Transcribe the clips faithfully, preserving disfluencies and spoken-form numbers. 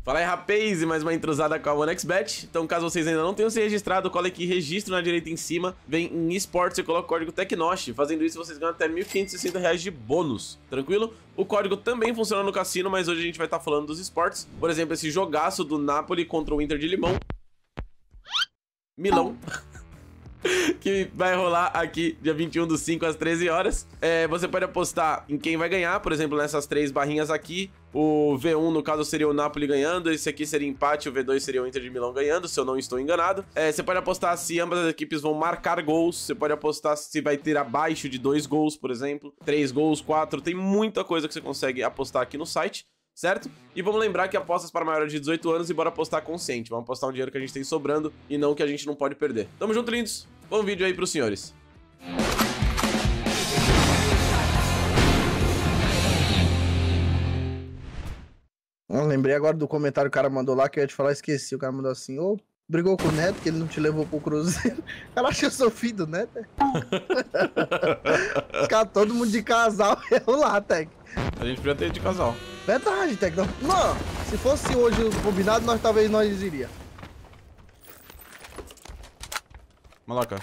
Fala aí, rapaz, e mais uma intrusada com a OneXBet. Então, caso vocês ainda não tenham se registrado, cola aqui, registro na direita em cima, vem em esportes e coloca o código TecNosh. Fazendo isso, vocês ganham até mil quinhentos e sessenta reais de bônus, tranquilo? O código também funciona no cassino, mas hoje a gente vai estar falando dos esportes. Por exemplo, esse jogaço do Napoli contra o Inter de Limão. Milão. Que vai rolar aqui dia vinte e um do cinco às treze horas. É, você pode apostar em quem vai ganhar, por exemplo, nessas três barrinhas aqui. O V um, no caso, seria o Napoli ganhando. Esse aqui seria empate, o V dois seria o Inter de Milão ganhando, se eu não estou enganado. É, você pode apostar se ambas as equipes vão marcar gols. Você pode apostar se vai ter abaixo de dois gols, por exemplo. Três gols, quatro. Tem muita coisa que você consegue apostar aqui no site, certo? E vamos lembrar que apostas para maiores de dezoito anos e bora apostar consciente. Vamos apostar um dinheiro que a gente tem sobrando e não que a gente não pode perder. Tamo junto, lindos. Bom vídeo aí pros senhores. Eu lembrei agora do comentário que o cara mandou lá, que eu ia te falar, esqueci. O cara mandou assim, ô, brigou com o Neto, que ele não te levou pro Cruzeiro. O cara acha que eu sou filho do Neto, né? Os caras, todo mundo de casal, eu lá, Tec. A gente podia ter de casal. Verdade, Tec. Não, não, se fosse hoje o combinado, nós talvez nós iria. Maloca.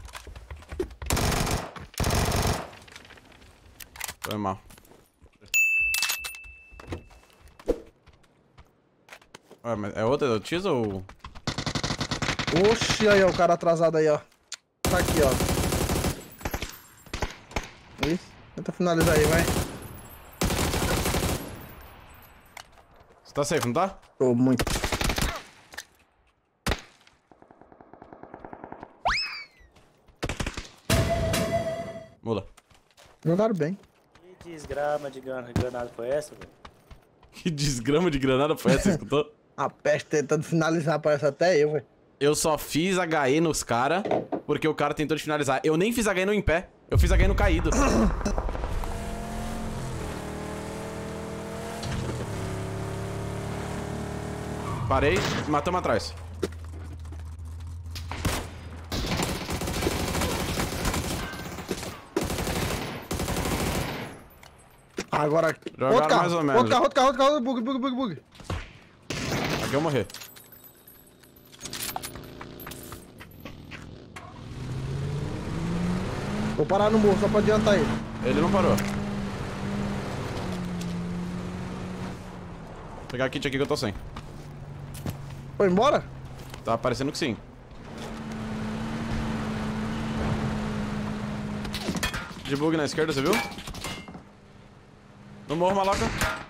Foi mal. Ué, mas é outra do Tiz ou... Oxi, aí, ó, o cara atrasado aí, ó. Tá aqui, ó. Isso. Tenta finalizar aí, vai. Você tá safe, não tá? Tô muito. Mula. Jogaram bem. Que desgrama de gran- granada foi essa, velho? Que desgrama de granada foi essa, você escutou? A peste tentando finalizar, parece até eu, velho. Eu só fiz H E nos cara porque o cara tentou de finalizar. Eu nem fiz H E no em pé, eu fiz H E no caído. Parei, matamos atrás. Agora... Jogaram outro carro, mais ou menos. outro carro, outro carro, outro carro, bug, bug, bug, bug. Aqui eu morri. Vou parar no morro só pra adiantar ele. Ele não parou. Vou pegar a kit aqui que eu tô sem. Foi embora? Tá parecendo que sim. De bug na esquerda, você viu? No morro, maloca.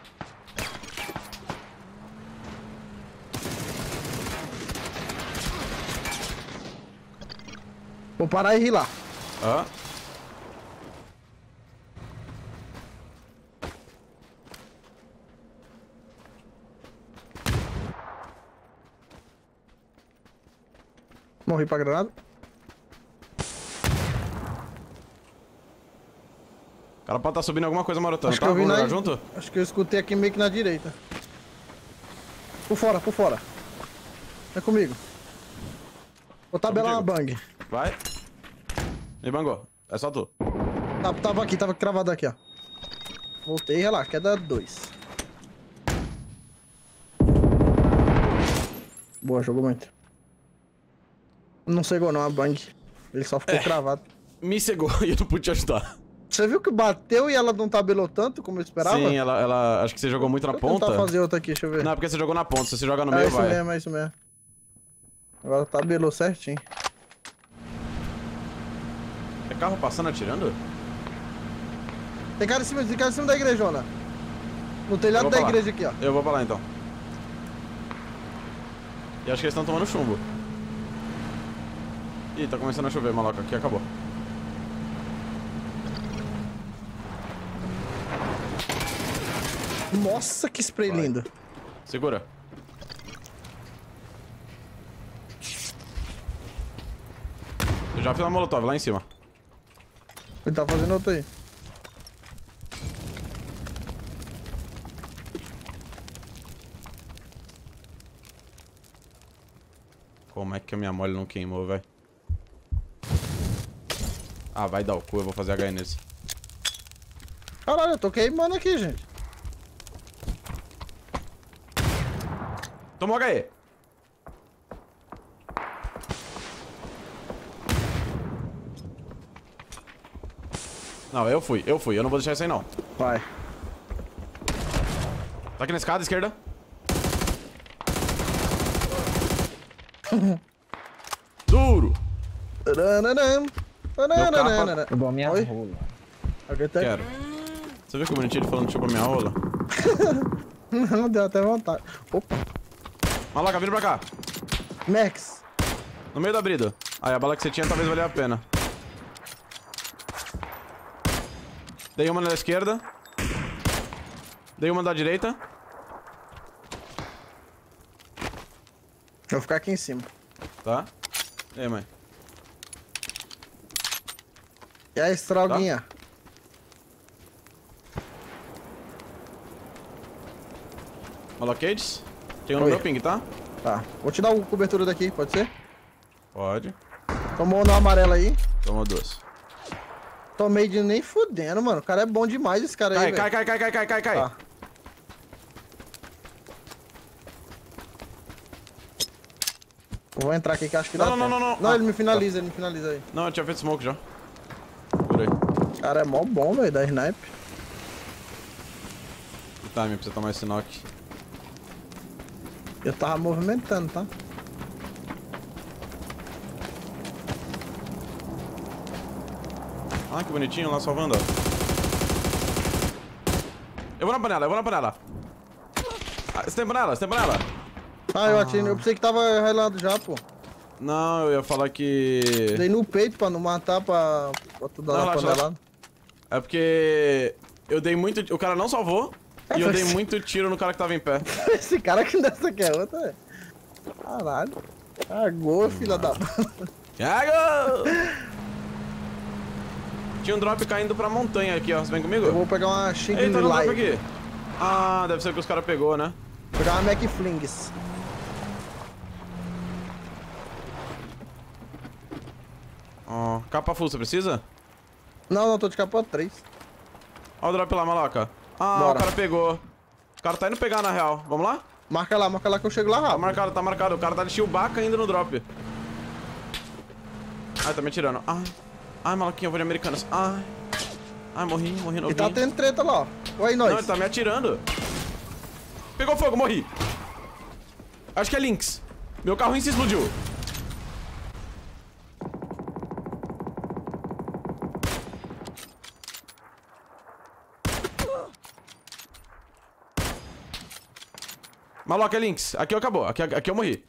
Vou parar e rir lá. Aham. Morri pra granada. O cara pode estar subindo alguma coisa marotando, Acho tá? que eu vi Vamos jogar na... junto? Acho que eu escutei aqui meio que na direita. Por fora, por fora. Vem comigo. Vou tabelar uma bang. Vai. Me bangou. É só tu. Tava, tava aqui, tava cravado aqui, ó. Voltei, relaxa, queda dois. Boa, jogou muito. Não cegou não a bang. Ele só ficou É. cravado. Me cegou e eu não pude te ajudar. Você viu que bateu e ela não tabelou tanto como eu esperava? Sim, ela, ela... Acho que você jogou muito na Deixa eu ponta. tentar fazer outra aqui, deixa eu ver. Não, porque você jogou na ponta. Se você jogar no é meio, isso vai. mesmo, é isso mesmo. Agora tabelou certinho. É carro passando atirando? Tem cara em cima, tem cara em cima da igrejona. No Eu telhado vou da pra lá. igreja aqui, ó. Eu vou pra lá então. E acho que eles estão tomando chumbo. Ih, tá começando a chover, maloca. Aqui acabou. Nossa, que spray Vai. lindo. Segura. Eu já fiz uma molotov lá em cima. Ele tá fazendo outro aí. Como é que a minha mole não queimou, velho? Ah, vai dar o cu, eu vou fazer H E nesse. Caralho, eu tô queimando aqui, gente. Tomou H E. Não, eu fui, eu fui. Eu não vou deixar isso aí, não. Vai. Tá aqui na escada, esquerda. Duro. Taranana, taranana. Eu dou minha Oi? rola. Alguém tá... Quero. Você viu que bonitinho ele falando que chupa minha rola? Não, deu até vontade. Opa. Maloca, vindo pra cá. Max. No meio da brida. Aí, a bala que você tinha talvez valha a pena. Dei uma na esquerda. Dei uma da direita. Eu vou ficar aqui em cima. Tá. E aí, mãe? E a estralguinha? Malocades? Tem um no Oi. meu ping, tá? Tá. Vou te dar uma cobertura daqui, pode ser? Pode. Tomou no amarelo aí. Toma duas. Tomei de nem fudendo, mano. O cara é bom demais, esse cara Cai, aí, cai, velho. cai, cai, cai, cai, cai. Tá. Eu vou entrar aqui que acho que Não, dá não, não, tempo. não, não. Não, Ah, ele me finaliza, ele me finaliza aí. Não, eu tinha feito smoke já. Por aí. O cara é mó bom, velho, da snipe. Que time pra você tomar esse knock. Eu tava movimentando, tá? Ah, que bonitinho lá salvando, ó. Eu vou na panela, eu vou na panela. Ah, você tem panela? Você tem panela? Ah, eu atirei. Eu pensei que tava relando já, pô. Não, eu ia falar que... Dei no peito pra não matar, pra, pra tu dar Não, uma relaxa, panelada. É porque... Eu dei muito... O cara não salvou. É, E eu dei mas- muito tiro no cara que tava em pé. Esse cara que dessa aqui é outra, velho. Caralho. Cagou, filha da... Thiago! Tinha um drop caindo pra montanha aqui, ó. Você vem comigo? Eu vou pegar uma Xing Eita, no drop Live. aqui. Ah, deve ser que os caras pegou, né? Vou pegar uma Mac Flings. Ó, capa full, você precisa? Não, não, tô de capa três. Ó o drop lá, maloca. Ah, Bora. o cara pegou. O cara tá indo pegar, na real. Vamos lá? Marca lá, marca lá que eu chego lá Tá rápido. marcado, tá marcado. O cara tá de Chewbacca indo no drop. Ai, tá me atirando. Ai, ai, maloquinha, eu vou de Americanas. Ai, ai, morri, morri E novinho. tá tendo treta lá, ó. Oi, nós. Não, ele tá me atirando. Pegou fogo, morri. Acho que é Lynx. Meu carro se explodiu. Maloca, é Lynx. Aqui eu acabou. Aqui, aqui eu morri.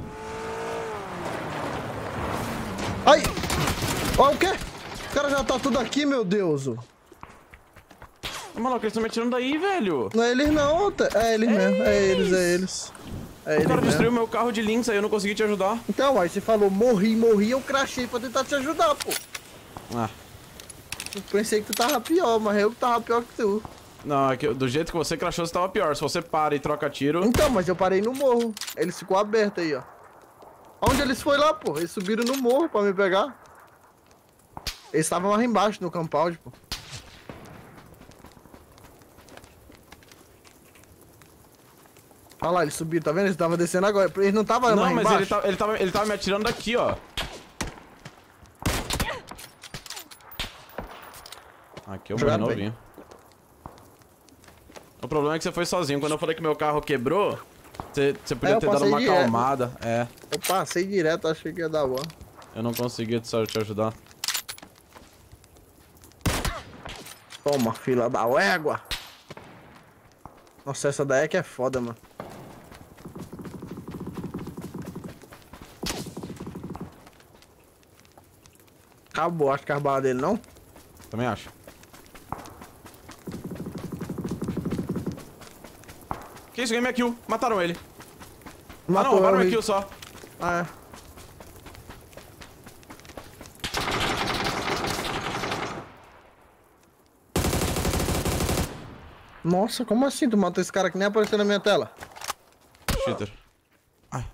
Ai! Ó, o quê? O cara já tá tudo aqui, meu Deus. Maloca, eles estão me atirando daí, velho. Não é eles não, tá- é eles mesmo. É eles, é eles. É O eles cara destruiu mesmo. meu carro de Lynx aí, eu não consegui te ajudar. Então, aí você falou morri, morri, eu crachei pra tentar te ajudar, pô. Ah. Eu pensei que tu tava pior, mas eu tava pior que tu. Não, é que do jeito que você crashou, você tava pior. Se você para e troca tiro... Então, mas eu parei no morro. Eles ficou aberto aí, ó. Onde eles foi lá, pô? Eles subiram no morro pra me pegar. Eles estavam lá embaixo, no compound, pô. Olha lá, eles subiram, tá vendo? Eles estavam descendo agora. Eles não estavam Não, mais mas embaixo. ele, tá, ele, tava, ele tava me atirando daqui, ó. Aqui eu morri Jogado bem. novinho. O problema é que você foi sozinho. Quando eu falei que meu carro quebrou, você, você podia É, eu ter dado passei uma direto. acalmada. É, Eu passei direto, achei que ia dar boa. eu não conseguia te, te ajudar. Toma, fila da égua. Nossa, essa daí é que é foda, mano. Acabou, acho que a bala dele não. Também acho. Que isso, ganhei minha kill. Mataram ele. Ah não, Matou roubaram eu, minha Rick. kill só. Ah, é. Nossa, como assim tu matou esse cara que nem apareceu na minha tela? Cheater. Ai.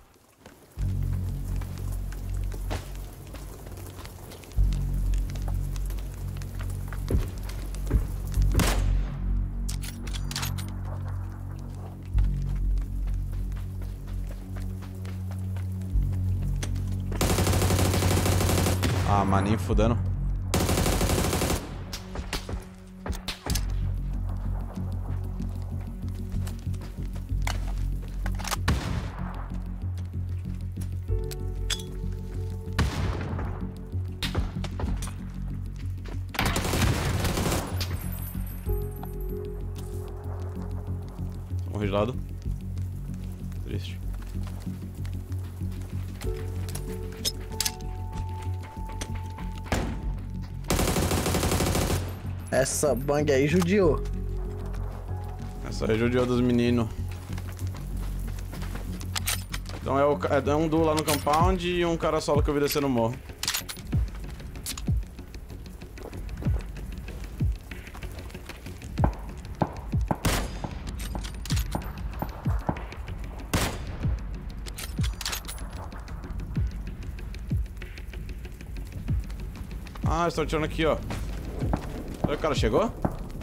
Ah, maninho fudendo. Morri de lado. Triste. Essa bang aí judiou. Essa aí judiou dos meninos. Então é, o, é um duo lá no compound e um cara solo que eu vi descer no morro. Ah, estou atirando aqui, ó. O cara chegou?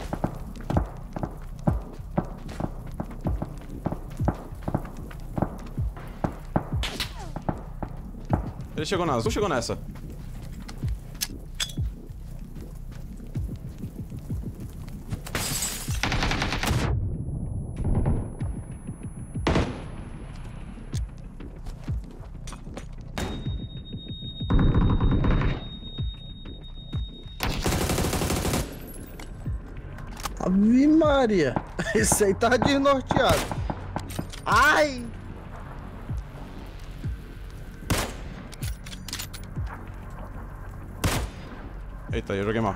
Ele chegou na azul, chegou nessa. Ave Maria. Esse aí tá desnorteado. Ai! Eita, eu joguei mal.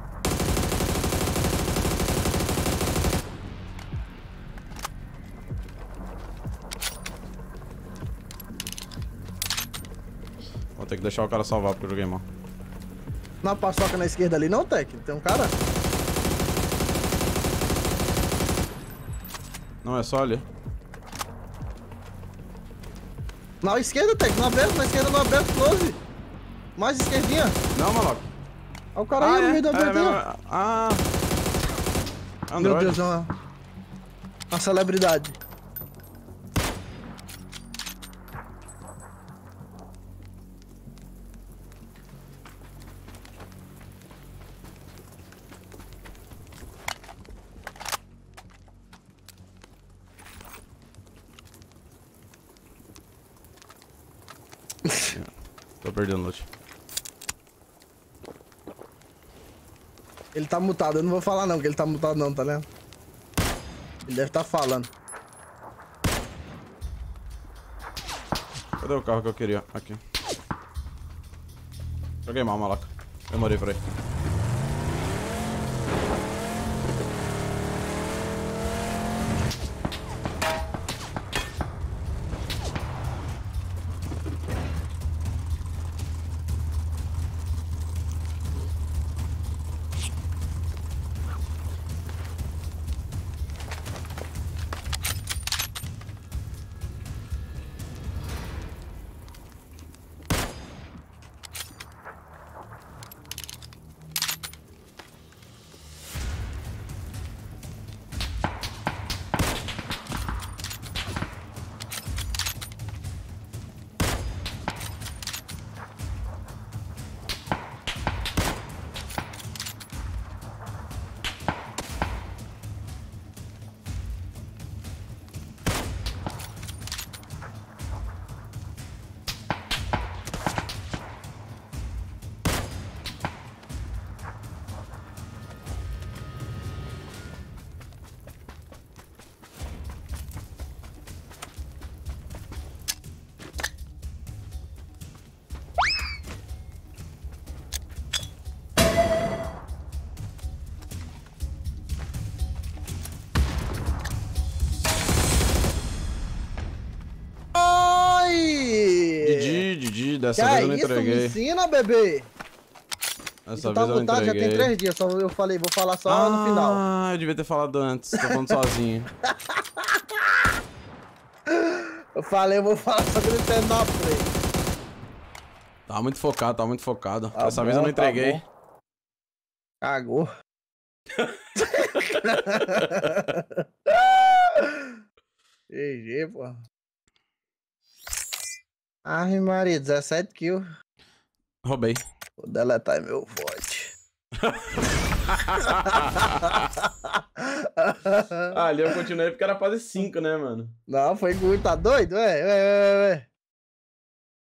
Vou ter que deixar o cara salvar porque eu joguei mal. Na paçoca na esquerda ali não, Tec? Tem um cara? Não, é só ali. Na esquerda, Tec, no aberto, na esquerda, no aberto, close. Mais esquerdinha. Não, maluco. Olha o cara aí Ah, no é? meio do É, aberto. é, aí, ó. é, ah. Meu Android. Deus, é uma... uma celebridade. Tô perdendo loot. Ele tá mutado, eu não vou falar não, que ele tá mutado não, tá ligado? Ele deve tá falando. Cadê o carro que eu queria? Aqui. Joguei mal, malaca. Demorei por aí. Dessa que vez é eu não isso? Me entreguei. ensina, bebê. Dessa tá vez eu não mutado, já entreguei. tem três dias. Só eu falei, vou falar só ah, no final. Ah, eu devia ter falado antes. Tô falando sozinho. Eu falei, eu vou falar só quando ele terminar a play. Tava muito focado, tava muito focado. Tá Dessa bom, vez eu não tá entreguei. bom. Cagou. G G, pô. Ai, Maria, dezessete kills. Roubei. Vou deletar meu vote. Ah, ali eu continuei porque era fase cinco, né, mano? Não, foi muito, tá doido? Ué, ué, ué, ué.